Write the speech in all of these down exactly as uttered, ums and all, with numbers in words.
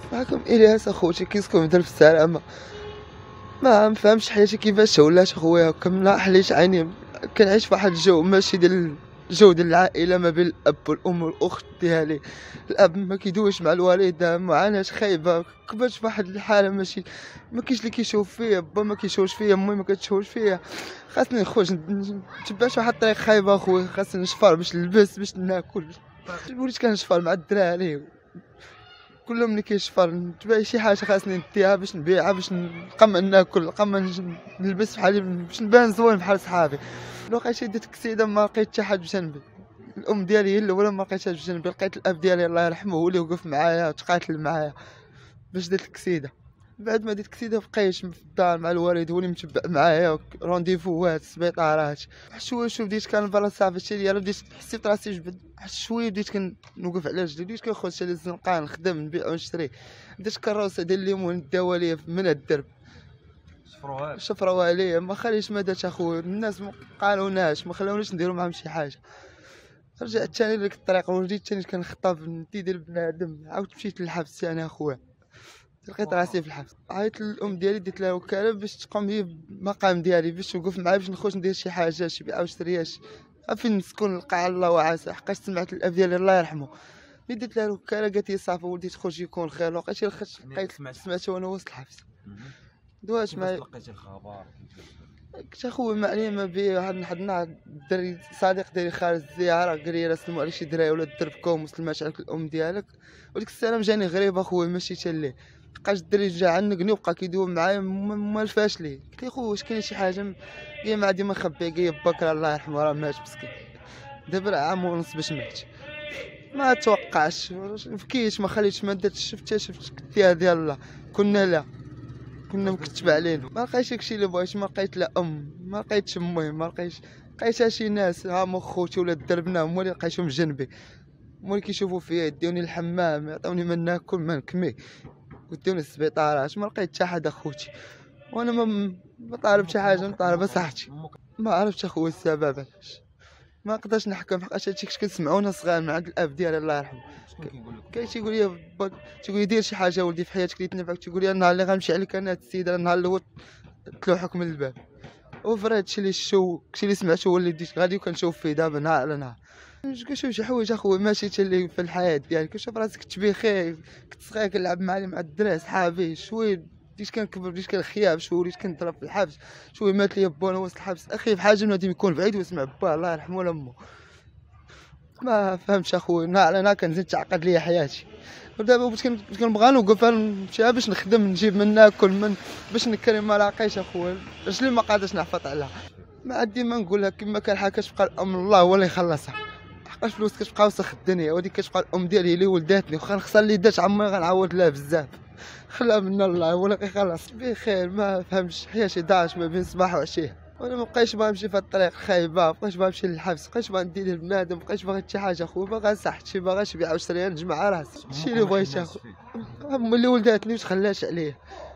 معكم الياس اخوتي كيسكن في درب السلامه. ما مفهمش حياتي كيفاش ولات اخويا، كم حليت عيني كنعيش في واحد الجو ماشي ديال الجو ديال العائله ما بين الاب والام والاخت ديالي. الاب ما كيدويش مع الوالده، معاناه خايبه، كبرت في واحد الحاله ماشي ما كاينش اللي كيشوف فيا، با ما كيشوفش فيا، امي ما كتشوفش فيا. خاصني نخرج نتبع شي واحد الطريق خايبه اخويا، خاصني نشفر باش نلبس باش ناكل. وليت كنشفر مع الدراري كلهم ملي كيشفر نتبع شي حاجه خاصني نديها باش نبيعها باش نبقى ما ناكل، نبقى ما نلبس بحال باش نبان زوين بحال صحابي. لقيت ديت الكسيده ما لقيت حتى حد بجنبي. الام ديالي هي الاولى ما لقيتهاش بجنبي، لقيت الاب ديالي الله يرحمه هو اللي وقف معايا وتقاتل معايا باش درت الكسيده. بعد ما درت الكسيده بقيت في الدار مع الوالد، هو اللي متبع معايا رونديفوات السبيطارات. شويه شويه بديت كنبرا صافي الشي ديالي، بديت حسيت راسي جبد شويه، بديت كنوقف على رجلي، بديت كنخرج شي للزنقه نخدم نبيع ونشري. بديت كروسه ديال الليمون داوا ليا من الدرب، شفروها شفروها ليا ما خليش ما دات اخويا. الناس ما قالوناش ما خلاونيش نديرو معاهم شي حاجه. رجعت ثاني لديك الطريق وجديت ثاني كنخطف ندير بنادم، عاودت مشيت للحبس ثاني اخويا، لقيت راسي في الحبس. عيطت للام ديالي ديت لها وكاله باش تقوم بي بالمقام ديالي، باش توقف معايا باش نخرج ندير شي حاجه شي بيعه وشرياش فين نسكن نلقى الله وعسى. حقاش سمعت الاب ديالي الله يرحمه ملي درت لها الوكاله قالت لي صافي ولدي تخرج يكون خير. لقيت لقيت لقيت سمعت وانا وسط الحبس. دوات معايا لقيت الخبر كنت اخويا معلم بيه واحد حدنا الدري صديق ديالي خارج الزياره، قال لي راه سلموا عليك شي دراري ولا دربكم وسلمات عليك الام ديالك. وديك السلام جاني غريب اخويا ماشي حتى ليه. لقاش الدري جا عنقني وبقى كيدوب معايا ما الفاش ليه. قلت له خويا واش كاين شي حاجه؟ قال ما عندي ما نخبي، قال بكره الله يرحمه راه مات مسكين، دابا راه عام ونص باش مات. ما توقعش بكيت ما خليتش ما درتش حتى شفت كتيها ديال الله. كنا لا كنا مكتب علينا، ما لقيتش داكشي اللي بغيت، ما لقيت لا ام ما لقيتش امي ما لقيتش لقيتها شي ناس ها خوتي ولاد دربنا هما اللي لقيتهم جنبي، هما اللي كيشوفوا فيا يديوني الحمام يعطوني ما ناكل ما نكمي وديوني السبيطارات. ما لقيت حتى حد اخوتي وانا ما ما طالب شي حاجه، مطالبه صحتي. ما عرفتش اخويا السبب علاش ما نقدرش نحكم، حقاش هادشي كنت كنسمعونا صغار من عند الاب ديالي الله يرحمه. كاين تيقول لي تيقول لي دير شي حاجه ولدي في حياتك اللي تنفعك، تيقول لي النهار اللي غنمشي عليك انا هاد السيده النهار الاول تلوحك من الباب. وفرا هادشي اللي شو هادشي اللي سمعته هو اللي ديت غادي وكنشوف فيه دابا نهار على نهار. كنشوف شي حوايج اخويا ماشي حتى اللي في الحياه ديالك، كنشوف راسك كنت بخير كنت صغير كنلعب مع مع الدراري صحابي، شويه بديت كنكبر بديت كنخياب شويه وليت كنضرب في الحبس، شويه مات لي با وانا وسط الحبس. اخي في حاجه غادي يكون بعيد ويسمع باه الله يرحمه ولا امه. ما فهمتش اخويا نهار على نهار كنزيد تعقد ليا حياتي. ودابا بغيت كنبغى نوقف نمشي باش نخدم نجيب من ناكل من باش نكرم ما لاقيش اخويا. رجلي ما قادرش نحفظ عليها. ما عندي ما نقولها كما كان حال كتبقى الام الله هو اللي يخلصها، حقاش فلوس كتبقى وسخ الدنيا، وديك كتبقى الام ديالي اللي ولداتني واخا نخسر اللي دات عمري غنعوض لها بزاف. خلا منا الله هو اللي كيخلص بخير. ما فهمتش حياتي ضاعت ما بين صباح وعشيه، وانا ما بقيتش باغي نمشي في الطريق خايبه، ما بقيتش باغي نمشي للحبس، ما بقيتش باغي ندير بنادم، ما بقيتش باغي حتى حاجه اخويا. باغي صحتي باغي نبيع وشري نجمع راسي هادشي اللي بغيت اخويا. امي اللي ولداتني واش خلاش عليا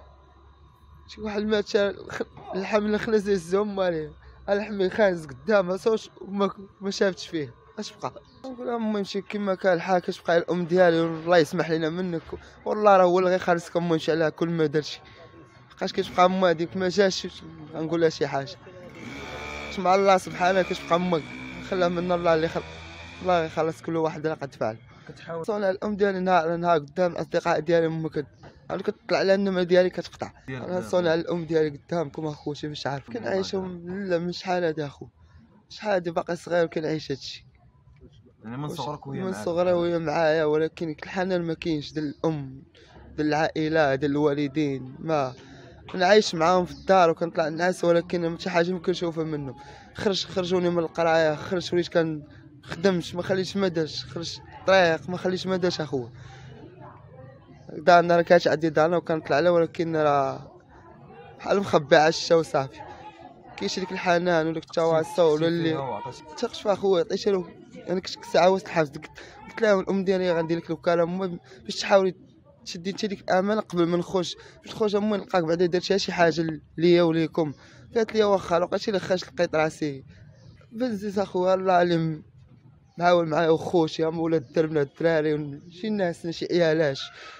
شي واحد مات الحمل خلص الزوم مالي الحمي خانز قدامها صوش وما ما شافتش فيه. اش بقى نقول لها امي نمشي كما كان الحال كتبقى الام ديالي الله يسمح لنا منك والله راه هو اللي غيخلصك امي نمشي عليها كل ما درتي. بقاش كتبقى امي هذيك ما جاش غنقول لها شي حاجه مع الله سبحانه. كتبقى امك خليها من الله اللي خلق الله يخلص كل واحد راه قد فعل. كتحاول صون الام ديالي نهار على نهار قدام الاصدقاء ديالي امي كت انا كتطلع على النمره ديالي كتقطع. انا صون على الام ديالي قدامكم اخوتي مش عارف كنعيشهم لا من شحال هادي اخو شحال هادي باقي صغير وكنعيش هادشي يعني من صغرك وهي من صغري وهي معايا. ولكن الحنان ما كاينش ديال الام ديال العائله ديال الوالدين. ما نعيش معاهم في الدار وكنطلع الناس ولكن شي حاجه ما كنشوفها منهم. خرج خرجوني من القرايه، خرج وليت كنخدمش ما خليتش ما درتش، خرج طريق ما خليتش ما درتش اخويا. دارنا راه كانت عندي دارنا وكنطلع لها ولكن راه بحال مخبي على الشتا وصافي. كاينش ديك الحنان وداك التواصل ولا اللي تثقش في اخويا. عطيت له انا كنت ساعه وسط الحبس قلت لها الام ديالي غندير لك الوكاله باش تحاولي تشدي انت ديك الامانه قبل ما نخرج باش تخرج امي نلقاك بعدا درت شي حاجه ليا وليكم. قالت لي واخا لقيتي لي خرجت لقيت راسي بزز اخويا الله عليم معاون معايا وخوتي هما ولاد دربنا الدراري شي ناس شي عيالاش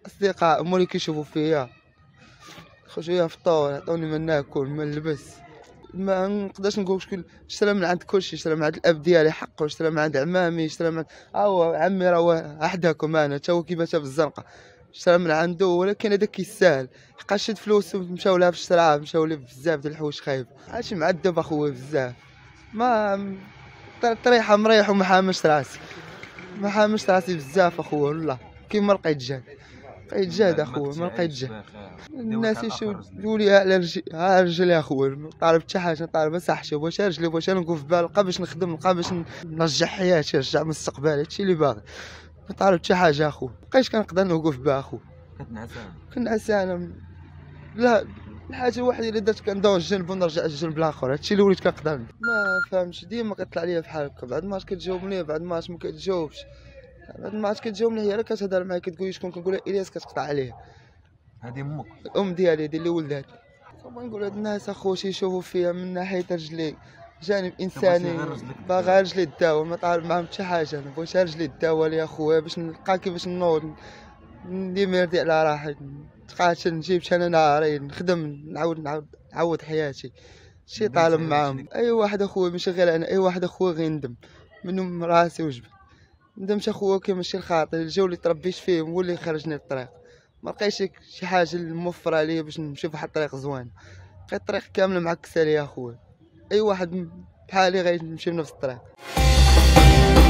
اصدقاء مولي كيشوفوا فيا خرجوا ليا فطور عطوني ما ناكل ما نلبس، ما نقدرش نقول شكون اشترى من عند كلشي، اشترى من عند الاب ديالي حقه، اشترى من عند عمامي، اشترى من هاهو عمي راه احداكم انا تا هو كيبات بالزنقه اشترى من عنده، ولكن هذاك كيستاهل حقا شد فلوس مشاو لها في الشراء، مشاو ليه بزاف ديال الحوايج خايب، عايش معذب اخويا بزاف، ما طريحه مريح وما حامش راسي، ما حامش راسي بزاف اخويا والله، كيما لقيت جاد لقيت جاد اخويا ما لقيت جاد. الناس يشدوا لي على رجلي على رجلي اخويا، ما طالب حتى حاجه، طالب صحتي، بغيت رجلي، بغيت نوقف في بال، نبقى باش نخدم، نبقى باش نرجع حياتي، نرجع مستقبلي، هادشي اللي باغي، ما طالب حتى حاجه اخويا، مابقيتش كنقدر نوقف بها اخويا، كتنعسان كنعسان. لا الحاجه الوحيده اللي درت كندور الجنب ونرجع الجنب الاخر، هادشي اللي وليت كنقدر. ما فهمتش ديما كطلع ليا بحال هكا، بعد ما كتجاوبني بعد ما ما كتجاوبش، بعد ما كتجاوبني هي راه كتهضر معايا كتقول لي شكون، كنقول لها الياس، كتقطع عليه. هذه امك الام ديالي هذه اللي ولدتني. كنبغي نقول هاد الناس اخو يشوفوا فيا من ناحيه رجلي جانب انساني، باغا رجلي داوى، ما طالب معاهم حتى حاجه، انا بغيت رجلي داوى لي اخويا باش نلقى كيفاش نوض ندير ميردي على راحتي، نتقاتل نجيب انا نهاري نخدم، نعاود نعاود نعوض حياتي، شي طالب معاهم. اي واحد اخويا ماشي غير انا، اي واحد اخويا غيندم منهم راسي وجبت، ندمت اخويا كيمشي الخاطر الجو اللي تربيت فيه هو اللي خرجني للطريق، ما لقيتش شي حاجه موفره عليا باش نمشي في واحد الطريق زوين، لقيت الطريق كامله معكسه ليا اخويا، اي واحد بحالي غيمشي بنفس الطريق.